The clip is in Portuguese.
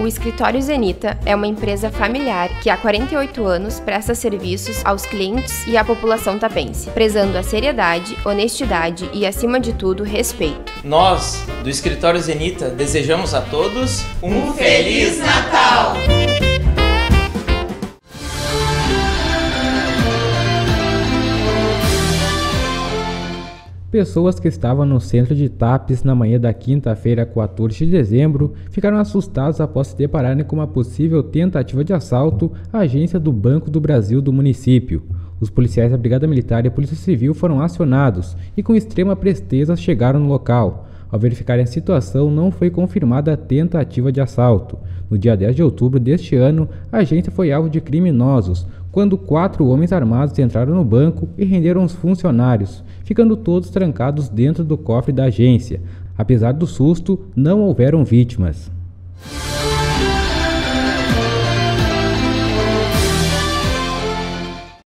Escritório Zenita é uma empresa familiar que há 48 anos presta serviços aos clientes e à população tapense, prezando a seriedade, honestidade e, acima de tudo, respeito. Nós, do Escritório Zenita, desejamos a todos um Feliz Natal! Pessoas que estavam no centro de Tapes na manhã da quinta-feira, 14 de dezembro, ficaram assustadas após se depararem com uma possível tentativa de assalto à agência do Banco do Brasil do município. Os policiais da Brigada Militar e a Polícia Civil foram acionados e com extrema presteza chegaram no local. Ao verificarem a situação, não foi confirmada a tentativa de assalto. No dia 10 de outubro deste ano, a agência foi alvo de criminosos, quando 4 homens armados entraram no banco e renderam os funcionários, ficando todos trancados dentro do cofre da agência. Apesar do susto, não houveram vítimas.